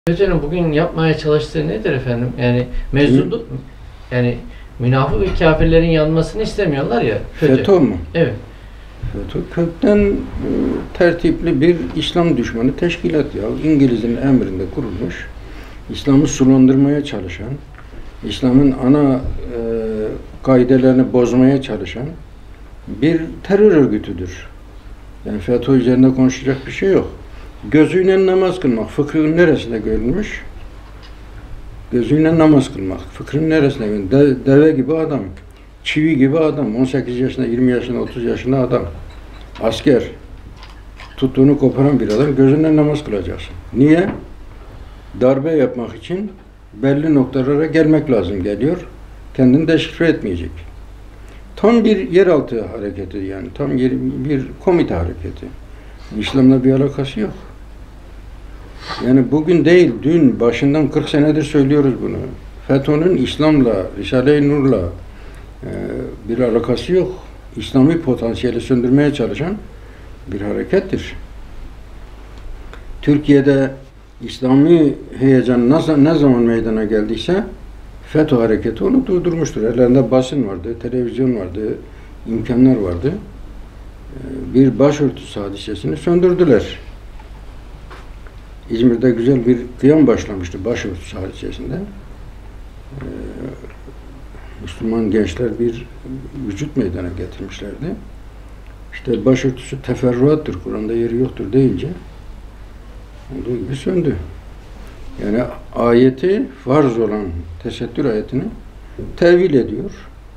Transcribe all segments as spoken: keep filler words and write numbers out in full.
Hocam bugün yapmaya çalıştığı nedir efendim? Yani mevzudu, yani münafık ve kafirlerin yanmasını istemiyorlar ya. FETÖ, FETÖ mu? Evet. FETÖ kökten e, tertipli bir İslam düşmanı teşkilat ya. İngiliz'in emrinde kurulmuş, İslam'ı sulandırmaya çalışan, İslam'ın ana e, kaidelerini bozmaya çalışan bir terör örgütüdür. Yani FETÖ üzerinde konuşacak bir şey yok. Gözüyle namaz kılmak, fıkhın neresinde görülmüş? Gözüyle namaz kılmak, fıkhın neresinde görülmüş? De, deve gibi adam, çivi gibi adam, on sekiz yaşında, yirmi yaşında, otuz yaşında adam, asker, tuttuğunu koparan bir adam, gözüyle namaz kılacaksın. Niye? Darbe yapmak için belli noktalara gelmek lazım geliyor, kendini deşifre etmeyecek. Tam bir yeraltı hareketi yani, tam yer, bir komite hareketi. İslam'la bir alakası yok. Yani bugün değil, dün başından kırk senedir söylüyoruz bunu. FETÖ'nün İslam'la, Risale-i Nur'la e, bir alakası yok. İslami potansiyeli söndürmeye çalışan bir harekettir. Türkiye'de İslami heyecan nasıl, ne zaman meydana geldiyse FETÖ hareketi onu durdurmuştur. Ellerinde basın vardı, televizyon vardı, imkanlar vardı. E, bir başörtüsü hadisesini söndürdüler. İzmir'de güzel bir kıyam başlamıştı başörtüsü hadisesinde. Ee, Müslüman gençler bir vücut meydana getirmişlerdi. İşte başörtüsü teferruattır, Kur'an'da yeri yoktur deyince olduğu gibi söndü. Yani ayeti, farz olan tesettür ayetini tevil ediyor.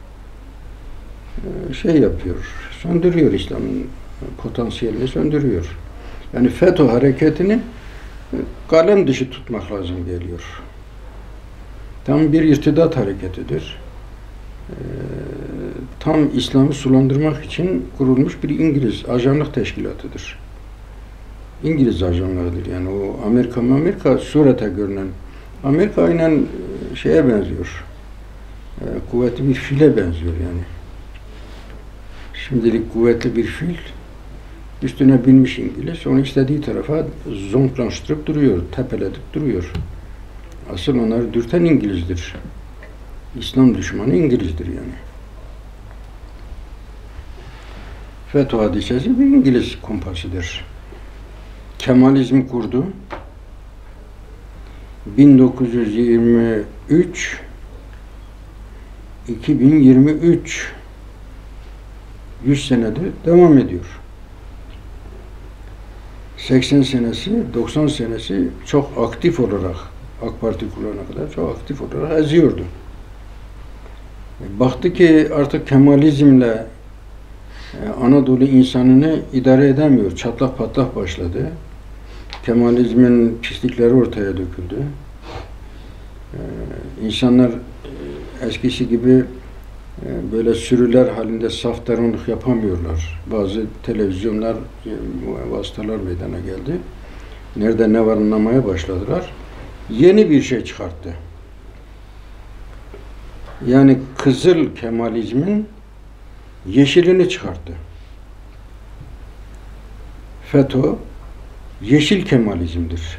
Ee, şey yapıyor, söndürüyor İslam'ın potansiyelini söndürüyor. Yani FETÖ hareketini kalem dışı tutmak lazım geliyor. Tam bir irtidat hareketidir. Ee, tam İslam'ı sulandırmak için kurulmuş bir İngiliz ajanlık teşkilatıdır. İngiliz ajanlarıdır yani o Amerika Amerika surete görünen Amerika aynen şeye benziyor. Ee, kuvvetli bir file benziyor yani. Şimdilik kuvvetli bir fil üstüne binmiş İngiliz, onu istediği tarafa zonklaştırıp duruyor, tepeledip duruyor. Asıl onları dürten İngiliz'dir. İslam düşmanı İngiliz'dir yani. FETÖ hadisesi bir İngiliz kompasıdır. Kemalizmi kurdu. bin dokuz yüz yirmi üç iki bin yirmi üç yüz senedir devam ediyor. seksen senesi, doksan senesi çok aktif olarak AK Parti kurulana kadar çok aktif olarak eziyordu. Baktı ki artık Kemalizmle Anadolu insanını idare edemiyor. Çatlak patlak başladı. Kemalizmin pislikleri ortaya döküldü. İnsanlar eskisi gibi böyle sürüler halinde saftaranlık yapamıyorlar. Bazı televizyonlar, vasıtalar meydana geldi. Nerede ne var anlamaya başladılar. Yeni bir şey çıkarttı. Yani Kızıl Kemalizmin yeşilini çıkarttı. FETÖ yeşil Kemalizmdir.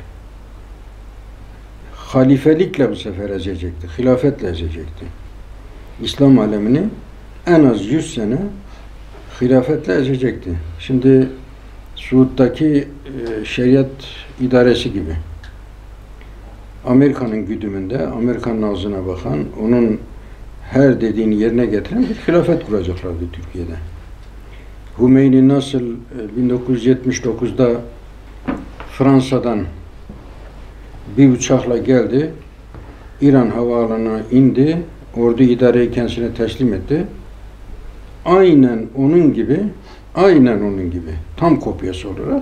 Halifelikle bu sefer ezecekti. Hilafetle ezecekti. İslam alemini en az yüz sene hilafetle ezecekti. Şimdi Suud'daki e, şeriat idaresi gibi. Amerika'nın güdümünde, Amerika'nın ağzına bakan, onun her dediğini yerine getiren bir hilafet kuracaklardı Türkiye'de. Hümeyni nasıl e, bin dokuz yüz yetmiş dokuzda Fransa'dan bir uçakla geldi, İran havaalanına indi, ordu idareyi kendisine teslim etti. Aynen onun gibi, aynen onun gibi, tam kopyası olarak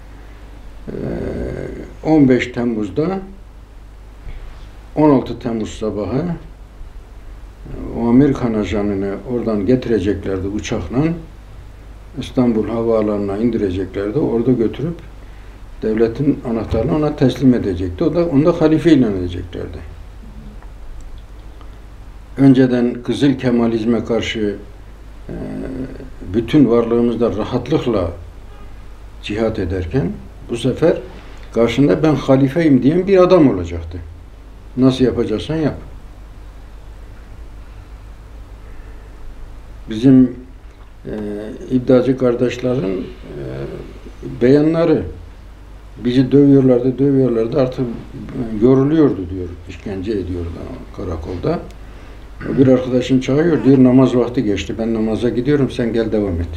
on beş Temmuz'da on altı Temmuz sabahı o Amerikan ajanını oradan getireceklerdi uçakla, İstanbul havaalanına indireceklerdi, orada götürüp devletin anahtarını ona teslim edecekti. O da onu da halife ilan edeceklerdi. Önceden Kızıl Kemalizme karşı e, bütün varlığımızda rahatlıkla cihat ederken bu sefer karşında ben halifeyim diyen bir adam olacaktı. Nasıl yapacaksan yap. Bizim e, iddiacı kardeşlerin e, beyanları, bizi dövüyorlardı, dövüyorlardı, artık yoruluyordu diyor, işkence ediyordu karakolda. Bir arkadaşın çağırıyor, diyor namaz vakti geçti, ben namaza gidiyorum, sen gel devam et.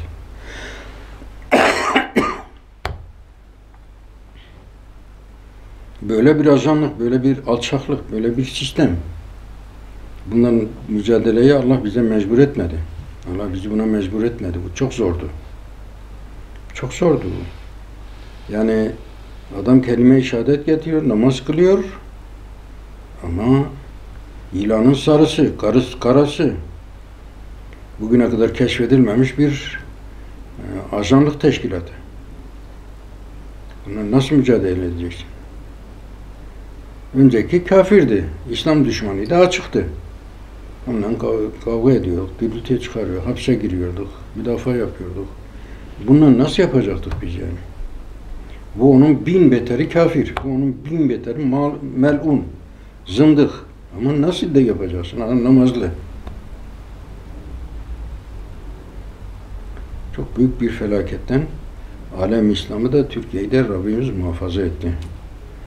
Böyle bir ajanlık, böyle bir alçaklık, böyle bir sistem. Bundan mücadeleye Allah bize mecbur etmedi. Allah bizi buna mecbur etmedi. Bu çok zordu. Çok zordu bu. Yani adam kelime-i şehadet getiriyor, namaz kılıyor ama ilanın sarısı, karısı, karası bugüne kadar keşfedilmemiş bir e, ajanlık teşkilatı. Bununla nasıl mücadele edeceksin? Önceki kafirdi, İslam düşmanıydı, açıktı. Ondan kav- kavga ediyor, gürültüye çıkarıyor, hapse giriyorduk, müdafaa yapıyorduk. Bundan nasıl yapacaktık biz yani? Bu onun bin beteri kafir, bu onun bin beteri mal, melun, zındık. Ama nasıl da yapacaksın? Adam namazlı. Çok büyük bir felaketten alem İslam'ı da Türkiye'yi de Rabbimiz muhafaza etti.